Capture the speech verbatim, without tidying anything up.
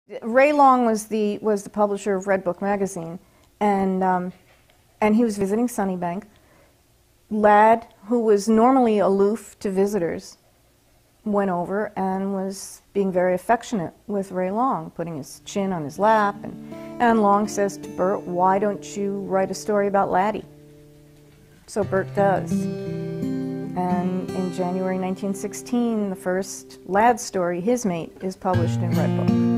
Ray Long was the was the publisher of Redbook magazine, and um, and he was visiting Sunnybank. Lad, who was normally aloof to visitors, went over and was being very affectionate with Ray Long, putting his chin on his lap, and, and Long says to Bert, "Why don't you write a story about Laddy?" So Bert does. And in January nineteen sixteen, the first Lad story, His Mate, is published in Redbook.